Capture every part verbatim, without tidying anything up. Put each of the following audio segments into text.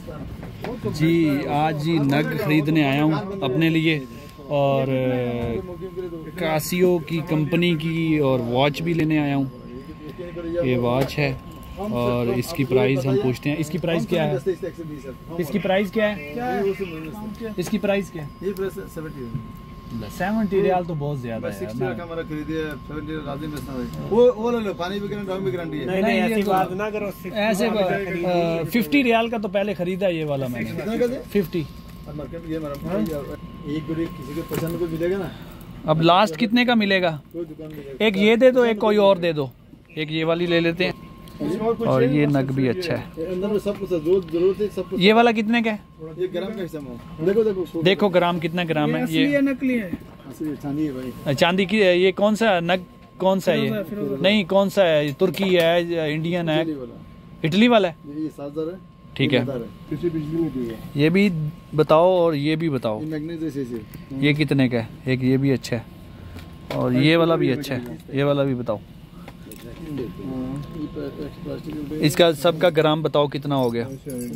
जी आज जी नग खरीदने आया हूँ अपने लिए, और कासियो की कंपनी की और वॉच भी लेने आया हूँ। ये वॉच है और इसकी प्राइस हम पूछते हैं। इसकी प्राइस क्या है? इसकी प्राइस क्या है? इसकी प्राइस क्या है? सेवेंटी रियाल तो बहुत ज्यादा है। वो वो ले लो, पानी भी गारंटी गारंटी है। नहीं नहीं ऐसी बात ना करो। ऐसे फिफ्टी रियाल का तो पहले खरीदा ये वाला मैंने, फिफ्टी। एक किसी को पसंद को मिलेगा ना। अब लास्ट कितने का मिलेगा? एक ये दे दो, एक कोई और दे दो। एक ये वाली ले लेते हैं। और ये नग भी अच्छा है। अंदर में सब कुछ जरूरत है, सब कुछ। ये वाला कितने का है? ये ग्राम का हिसाब है। देखो देखो देखो ग्राम कितना ग्राम है। ये नकली है, चांदी है भाई। चांदी की। ये कौन सा नग, कौन सा है ये? नहीं कौन सा है? तुर्की है, इंडियन है, इटली वाला है? ये सात हजार है। ठीक है, ये भी बताओ और ये भी बताओ। ये कितने का है? एक ये भी अच्छा है और ये वाला भी अच्छा है। ये वाला भी बताओ। इसका सबका ग्राम बताओ कितना हो गया।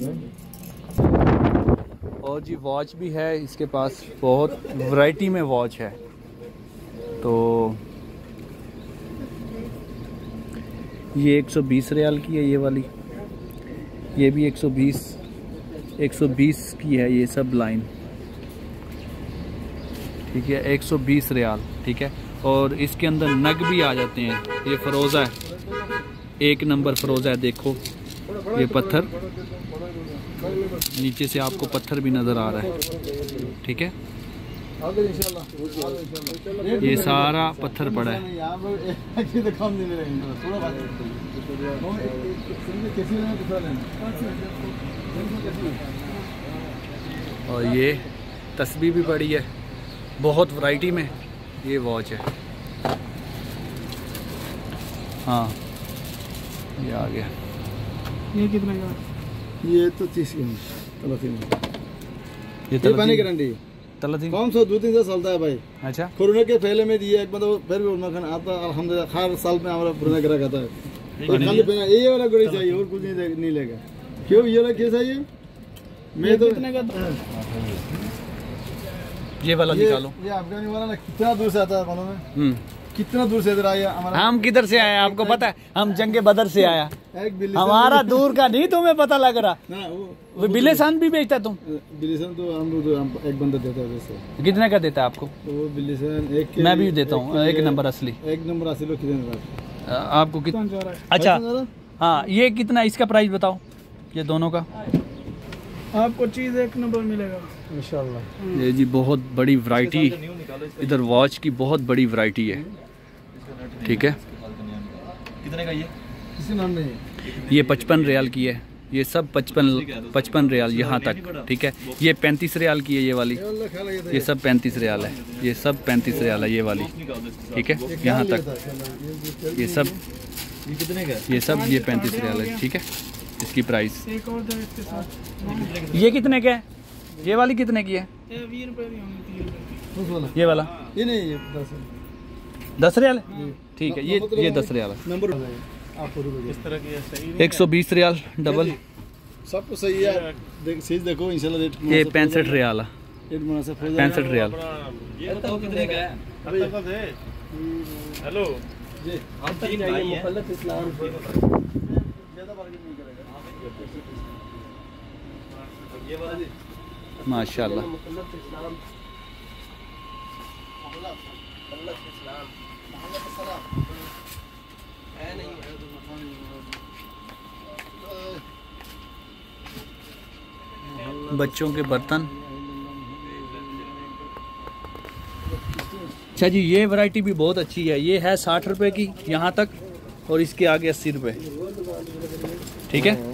और जी वॉच भी है इसके पास, बहुत वैरायटी में वॉच है। तो ये एक सौ बीस रियाल की है ये वाली, ये भी एक सौ बीस एक सौ बीस की है ये सब लाइन। ठीक है, एक सौ बीस रियाल। ठीक है, और इसके अंदर नग भी आ जाते हैं। ये फरोज़ा है, एक नंबर फरोज़ा है। देखो ये पत्थर, नीचे से आपको पत्थर भी नज़र आ रहा है। ठीक है, ये सारा पत्थर पड़ा है। और ये तस्बीह भी पड़ी है, बहुत वैरायटी में ये वॉच है। हाँ ये आ गया। ये कितने का? ये तो तीस की तलातीन। ये ये पानी गारंटी तलातीन कौन सा दो तीन से चलता है भाई। अच्छा, कोरोना के पहले में दिया एक मतलब फिर भी उन्होंने आता अल्हम्दुलिल्लाह हर साल में हमारा पुराना ग्राहक आता है। तो खाली पहना ये वाला घड़ी चाहिए और कुछ नहीं नहीं लेगा। क्यों ये वाला कैसा है? मैं तो कितने का? ये वाला निकालो। ये अफगानी वाला ना कितना दूर से आता है मालूम है? कितना दूर से इधर आया हमारा। हम किधर से आए आपको पता है? हम जंगे बदर से आया। एक बिल्ली हमारा दूर का नहीं तुम्हें पता लग रहा। ना वो वो बिल्लीसान भी बेचता तुम? बिल्लीसान तो हम तो हम एक बंदा देता है वैसे। कितने का देता है आपको? तो वो बिल्लीसान एक मैं भी देता हूँ एक नंबर असली। एक नंबर असली लोग कितने आपको कितना? अच्छा हाँ, ये कितना? इसका प्राइस बताओ ये दोनों का। आपको चीज एक नंबर मिलेगा इंशाल्लाह। ये जी बहुत बड़ी वैरायटी, इधर वॉच की बहुत बड़ी वैरायटी है। ठीक है, कितने का ये? किसी नाम नहीं। ये पचपन रियाल की है। ये सब पचपन पचपन रियाल यहाँ तक। ठीक है, ये पैंतीस रियाल की है ये वाली। ये सब पैंतीस रियाल है। ये सब पैंतीस रियाल है ये वाली। ठीक है, यहाँ तक ये सब ये सब ये पैंतीस रियाल है। ठीक है, इसकी प्राइस। एक और दो इसके साथ। ये कितने का है? ये वाली कितने की है? ये बीस रुपए की होंगी। ये वाला ये नहीं ये दस दस रियाल है। ठीक है, ये ये दस रियाल है। नंबर आपको इस तरह की सही एक सौ बीस रियाल डबल। सब कुछ सही है। देख चीज देखो इंशाल्लाह रेट। ये पैंसठ रियाल है। रेट मुनासिब है। पैंसठ रियाल। ये तो कितने का है? हेलो जी हम तक चाहिए मुखल्लत इस्लाम। ज्यादा बार्गेन नहीं करेगा। ये वाला जी माशाल्लाह। मुखल्लत इस्लाम। बच्चों के बर्तन। अच्छा जी, ये वैरायटी भी बहुत अच्छी है। ये है साठ रुपए की यहाँ तक और इसके आगे अस्सी रुपए। ठीक है,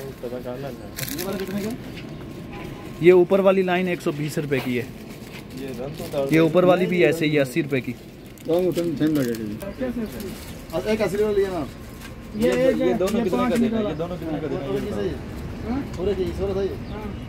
ये ऊपर वाली लाइन एक सौ बीस रुपए की है। ये ऊपर वाली भी ऐसे ही अस्सी रुपए की। एक असली वाला लिया ना। ये ये दोनों कितने का देना है? ये दोनों कितने का देना है? पूरे चाहिए, सोलह चाहिए।